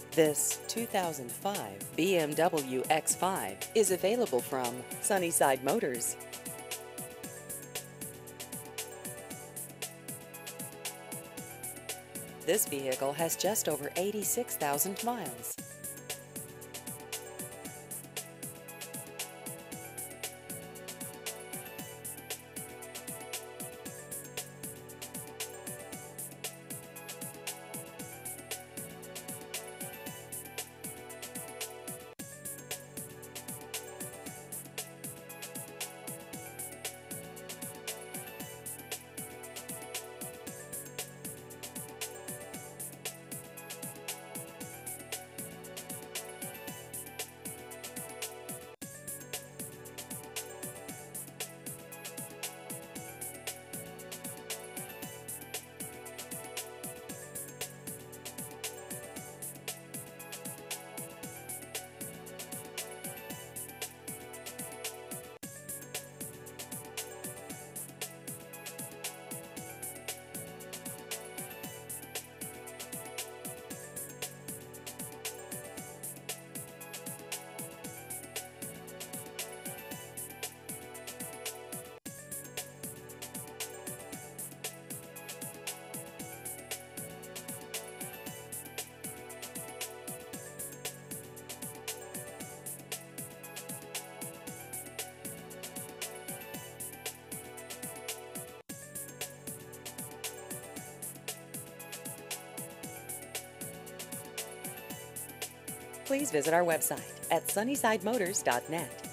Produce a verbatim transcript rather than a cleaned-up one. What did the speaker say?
This two thousand five B M W X five is available from Sunnyside Motors. This vehicle has just over eighty-six thousand miles. Please visit our website at sunnyside motors dot net.